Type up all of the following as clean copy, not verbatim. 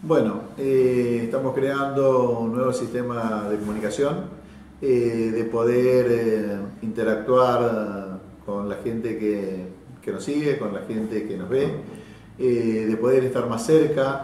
Bueno, estamos creando un nuevo sistema de comunicación, de poder interactuar con la gente que nos sigue, con la gente que nos ve, de poder estar más cerca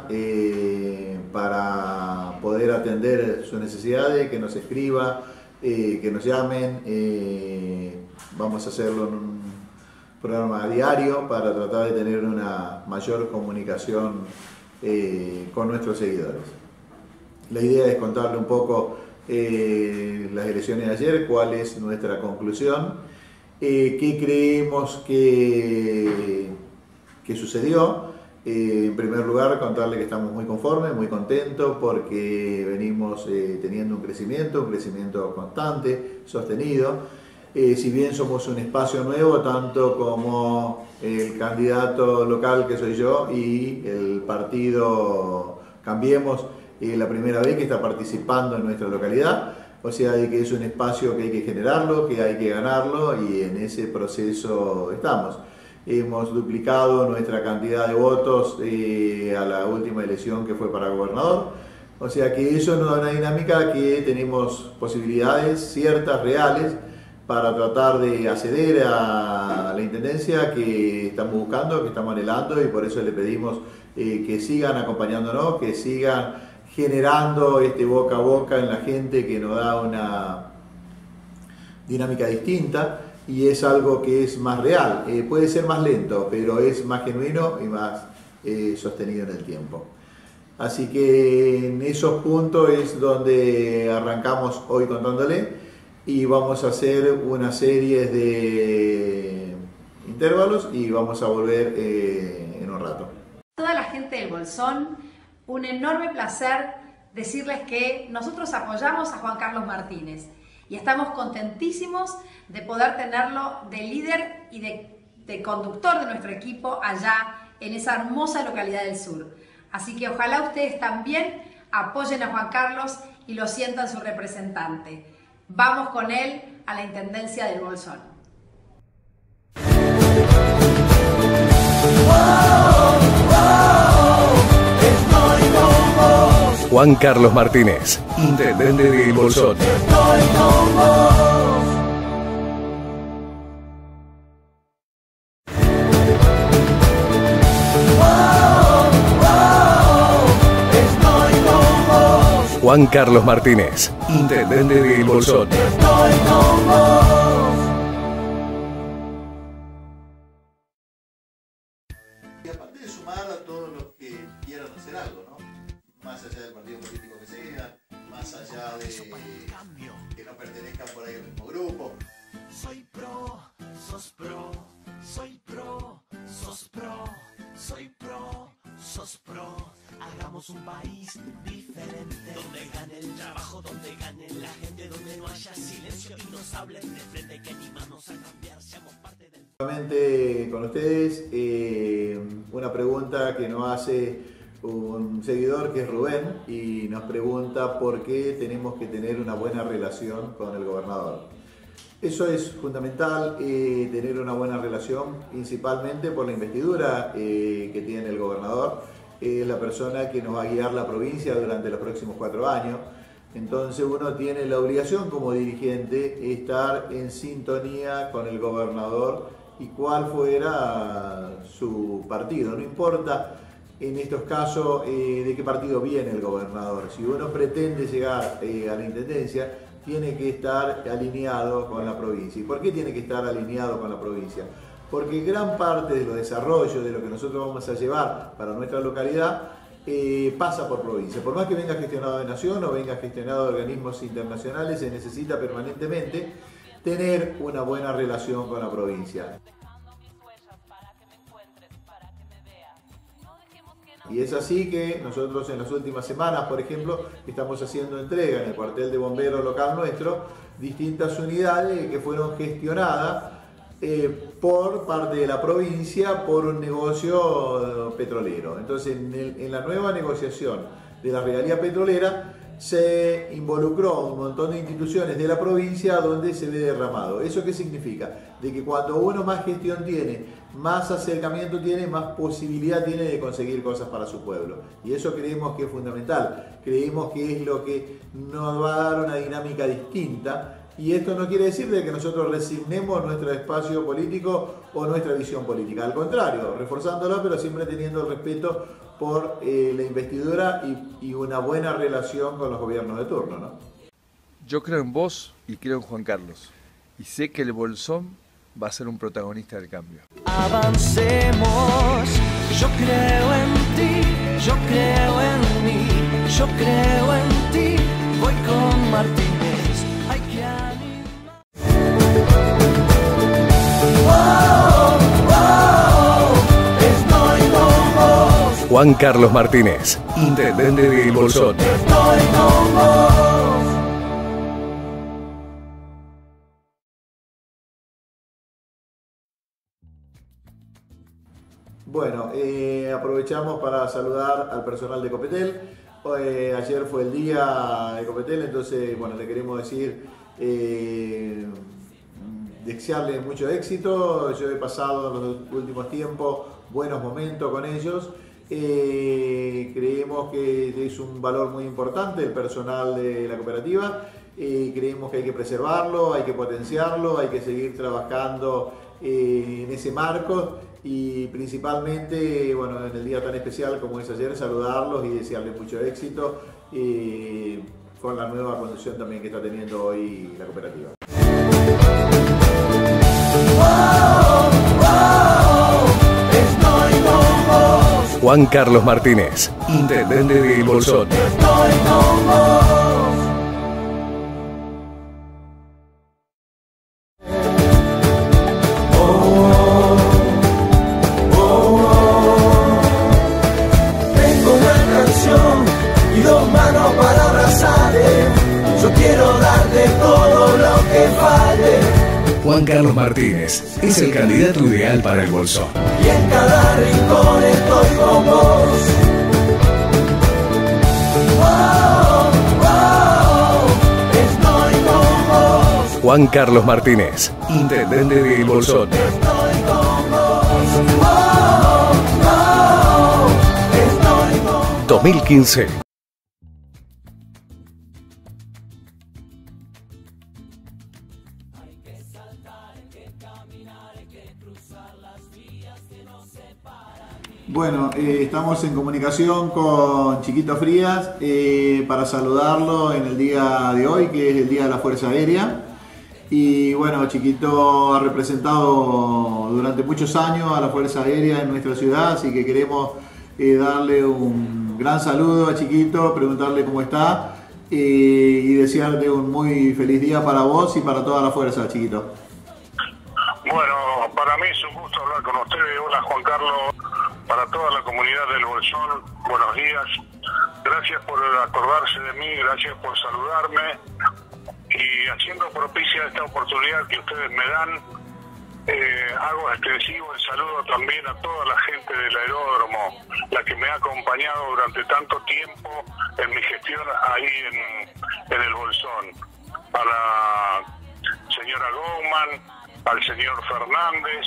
para poder atender sus necesidades, que nos escriba, que nos llamen. Vamos a hacerlo en un programa diario para tratar de tener una mayor comunicación con nuestros seguidores. La idea es contarle un poco las elecciones de ayer, cuál es nuestra conclusión, qué creemos que sucedió. En primer lugar, contarle que estamos muy conformes, muy contentos, porque venimos teniendo un crecimiento constante, sostenido. Si bien somos un espacio nuevo, tanto como el candidato local que soy yo y el partido Cambiemos, la primera vez que está participando en nuestra localidad, o sea, de que es un espacio que hay que generarlo, que hay que ganarlo, y en ese proceso estamos. Hemos duplicado nuestra cantidad de votos a la última elección que fue para gobernador, o sea que eso nos da una dinámica que tenemos posibilidades ciertas, reales, para tratar de acceder a la intendencia que estamos buscando, que estamos anhelando, y por eso le pedimos que sigan acompañándonos, que sigan generando este boca a boca en la gente, que nos da una dinámica distinta y es algo que es más real. Puede ser más lento, pero es más genuino y más sostenido en el tiempo. Así que en esos puntos es donde arrancamos hoy contándole. Y vamos a hacer una serie de intervalos y vamos a volver en un rato. Toda la gente del Bolsón, un enorme placer decirles que nosotros apoyamos a Juan Carlos Martínez y estamos contentísimos de poder tenerlo de líder y de conductor de nuestro equipo allá en esa hermosa localidad del sur. Así que ojalá ustedes también apoyen a Juan Carlos y lo sientan su representante. Vamos con él a la Intendencia del Bolsón. Juan Carlos Martínez, Intendente del Bolsón. Juan Carlos Martínez, Intendente del Bolsón. Y aparte de sumar a todos los que quieran hacer algo, ¿no? Más allá del partido político que sea, más allá de que no pertenezcan por ahí al mismo grupo. Soy pro, sos pro, soy pro, sos pro, soy pro, sos pro. Hagamos un país diferente, donde gane el trabajo, donde gane la gente, donde no haya silencio y nos hablen de frente, que animarnos a cambiar, seamos parte del... Nuevamente con ustedes, una pregunta que nos hace un seguidor que es Rubén y nos pregunta por qué tenemos que tener una buena relación con el gobernador. Eso es fundamental, tener una buena relación, principalmente por la investidura que tiene el gobernador. Es la persona que nos va a guiar la provincia durante los próximos 4 años. Entonces uno tiene la obligación como dirigente estar en sintonía con el gobernador y cuál fuera su partido. No importa en estos casos de qué partido viene el gobernador. Si uno pretende llegar a la intendencia, tiene que estar alineado con la provincia. ¿Y por qué tiene que estar alineado con la provincia? Porque gran parte de los desarrollos, de lo que nosotros vamos a llevar para nuestra localidad, pasa por provincia. Por más que venga gestionado de nación o venga gestionado de organismos internacionales, se necesita permanentemente tener una buena relación con la provincia. Y es así que nosotros en las últimas semanas, por ejemplo, estamos haciendo entrega en el cuartel de bomberos local nuestro, distintas unidades que fueron gestionadas por parte de la provincia por un negocio petrolero. Entonces en la nueva negociación de la regalía petrolera se involucró un montón de instituciones de la provincia donde se ve derramado. ¿Eso qué significa? De que cuando uno más gestión tiene, más acercamiento tiene, más posibilidad tiene de conseguir cosas para su pueblo. Y eso creemos que es fundamental. Creemos que es lo que nos va a dar una dinámica distinta. Y esto no quiere decir de que nosotros resignemos nuestro espacio político o nuestra visión política. Al contrario, reforzándola, pero siempre teniendo el respeto por la investidura y una buena relación con los gobiernos de turno, ¿no? Yo creo en vos y creo en Juan Carlos. Y sé que el Bolsón va a ser un protagonista del cambio. Avancemos, yo creo en ti, yo creo en mí, yo creo en ti, voy con Martínez, hay que animar. Oh, oh, estoy con vos. Juan Carlos Martínez, intendente de El Bolsón. Estoy con vos. Bueno, aprovechamos para saludar al personal de Copetel. Ayer fue el día de Copetel, entonces, bueno, le queremos decir, desearle mucho éxito. Yo he pasado en los últimos tiempos buenos momentos con ellos. Creemos que es un valor muy importante el personal de la cooperativa. Creemos que hay que preservarlo, hay que potenciarlo, hay que seguir trabajando en ese marco. Y principalmente, bueno, en el día tan especial como es ayer, saludarlos y desearles mucho éxito con la nueva conducción también que está teniendo hoy la cooperativa. Juan Carlos Martínez, intendente de El Bolsón. Juan Carlos Martínez es el candidato ideal para El Bolsón. Y en cada rincón estoy con vos. Oh, oh, estoy con vos. Juan Carlos Martínez, intendente de El Bolsón. Estoy con vos. Oh, oh, estoy con vos. 2015. Bueno, estamos en comunicación con Chiquito Frías para saludarlo en el día de hoy, que es el Día de la Fuerza Aérea. Y bueno, Chiquito ha representado durante muchos años a la Fuerza Aérea en nuestra ciudad, así que queremos darle un gran saludo a Chiquito, preguntarle cómo está y desearle un muy feliz día para vos y para toda la Fuerza, Chiquito. Bueno, para mí es un gusto hablar con ustedes. Hola, Juan Carlos. Para toda la comunidad del Bolsón, buenos días. Gracias por acordarse de mí, gracias por saludarme. Y haciendo propicia esta oportunidad que ustedes me dan, hago extensivo el saludo también a toda la gente del aeródromo, la que me ha acompañado durante tanto tiempo en mi gestión ahí en el Bolsón. A la señora Gouman, al señor Fernández,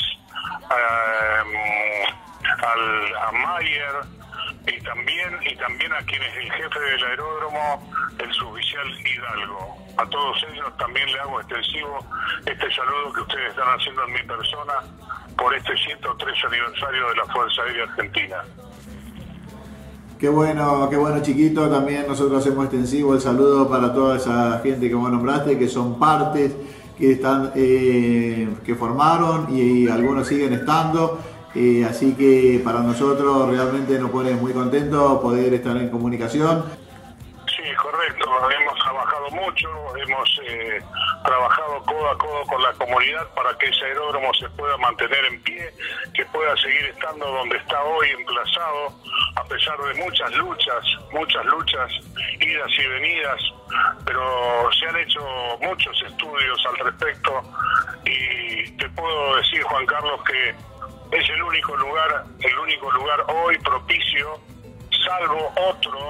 a Mayer y también a quien es el jefe del aeródromo, el suboficial Hidalgo. A todos ellos también le hago extensivo este saludo que ustedes están haciendo en mi persona por este 103 aniversario de la Fuerza Aérea Argentina. Qué bueno, Chiquito. También nosotros hacemos extensivo el saludo para toda esa gente que vos nombraste, que son partes, que están, que formaron y algunos siguen estando. Así que para nosotros realmente nos pone muy contentos poder estar en comunicación. Sí, correcto. Hemos trabajado mucho, hemos trabajado codo a codo con la comunidad para que ese aeródromo se pueda mantener en pie, que pueda seguir estando donde está hoy emplazado, a pesar de muchas luchas, idas y venidas, pero se han hecho muchos estudios al respecto y te puedo decir, Juan Carlos, que es el único lugar hoy propicio, salvo otro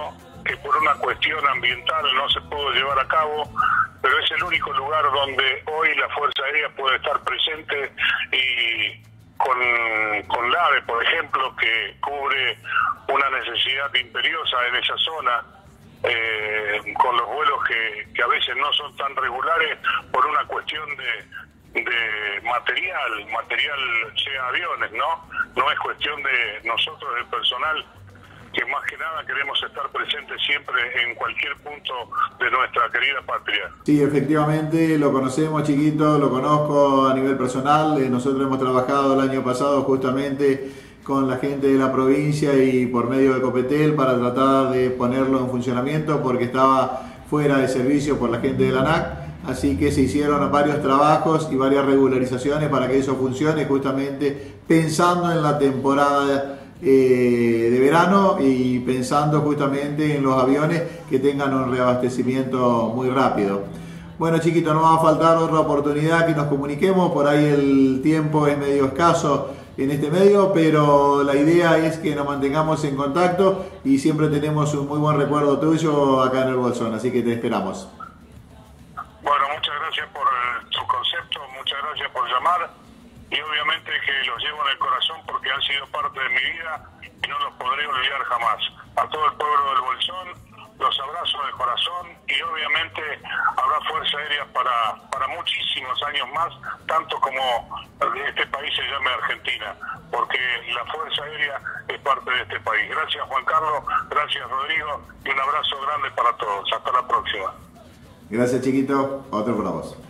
que por una cuestión ambiental no se pudo llevar a cabo, pero es el único lugar donde hoy la Fuerza Aérea puede estar presente y con la AVE, por ejemplo, que cubre una necesidad imperiosa en esa zona, con los vuelos que a veces no son tan regulares por una cuestión de material sea aviones, no es cuestión de nosotros, del personal, que más que nada queremos estar presentes siempre en cualquier punto de nuestra querida patria. Sí, efectivamente, lo conocemos, Chiquito, lo conozco a nivel personal. Nosotros hemos trabajado el año pasado justamente con la gente de la provincia y por medio de Copetel para tratar de ponerlo en funcionamiento porque estaba fuera de servicio por la gente de la ANAC. Así que se hicieron varios trabajos y varias regularizaciones para que eso funcione, justamente pensando en la temporada de verano y pensando justamente en los aviones que tengan un reabastecimiento muy rápido. Bueno, Chiquito, no va a faltar otra oportunidad que nos comuniquemos, por ahí el tiempo es medio escaso en este medio, pero la idea es que nos mantengamos en contacto y siempre tenemos un muy buen recuerdo tuyo acá en el Bolsón, así que te esperamos. Bueno, muchas gracias por su concepto, muchas gracias por llamar y obviamente que los llevo en el corazón porque han sido parte de mi vida y no los podré olvidar jamás. A todo el pueblo del Bolsón los abrazo de corazón y obviamente habrá Fuerza Aérea para muchísimos años más, tanto como este país se llame Argentina, porque la Fuerza Aérea es parte de este país. Gracias, Juan Carlos, gracias, Rodrigo, y un abrazo grande para todos. Hasta la próxima. Gracias, Chiquito. Otro para vos.